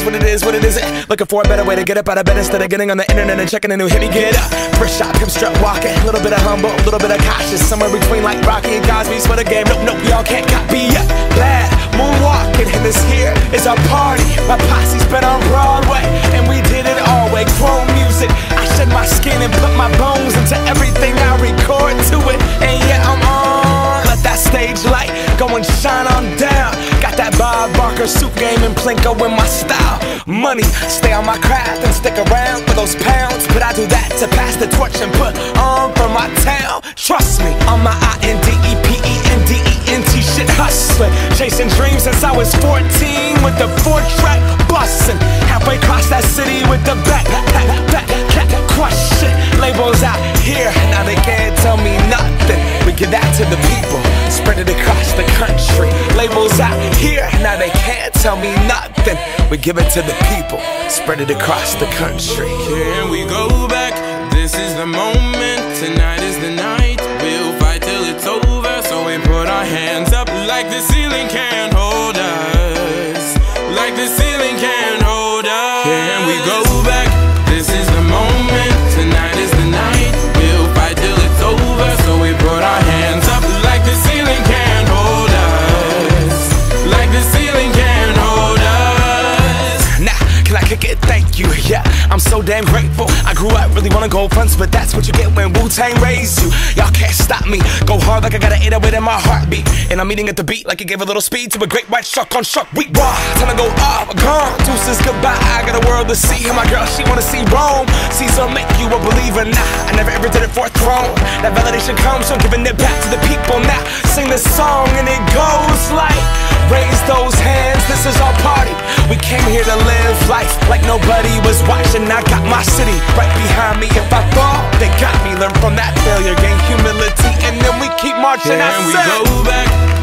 what it is, what it isn't. Looking for a better way to get up out of bed instead of getting on the internet and checking a new hit. Me get up, first shot, pimp strut walking. A little bit of humble, a little bit of cautious. Somewhere between like Rocky and Cosby's for the game. Nope, nope, y'all can't copy yet. Bad moonwalking, and this here is our party. My posse's been on Broadway, and we did it all way. Chrome music, I shed my skin and put my bones into everything I record to it. And yeah, I'm on. Let that stage light go and shine on down. Got that Bob Barker suit game and Plinko in my style. Money, stay on my craft and stick around for those pounds. But I do that to pass the torch and put on for my town. Trust me, on my INDEPENDENT shit hustling. Chasing dreams since I was 14 with the 4-track bustin'. Halfway across that city with the back crush shit. Labels out here, now they can't tell me nothing. We give that to the people, spread it across the country. Labels out here, now they can't tell me nothing. We give it to the people, spread it across the country. Can we go back? This is the moment, tonight is the night. We'll fight till it's over, so we put our hands up like the ceiling can't hold us. Like the ceiling can't hold us. Can we go back? This is the moment, tonight is the night. We'll fight till it's over, so we put our hands up like the ceiling can't hold us. Like the ceiling can't hold us. Nah, can I kick it? Thank you, yeah, I'm so damn grateful. I grew up really wanna go fronts, but that's what you get when Wu-Tang raised you. Y'all can't stop me, go hard like I got an 808 in my heartbeat. And I'm eating at the beat like it gave a little speed to a great white shark on Shark Week. Raw, time to go off, gone, deuces goodbye. I got a world to see, and my girl, she wanna see Rome. Caesar make you a believer, nah, I never ever did it for a throne. That validation comes from giving it back to the people. Now, sing this song and it goes like, raise those hands, this is our party. We came here to live life like nobody was watching. I got my city right behind me. If I fall, they got me. Learn from that failure, gain humility, and then we keep marching. Can we go back?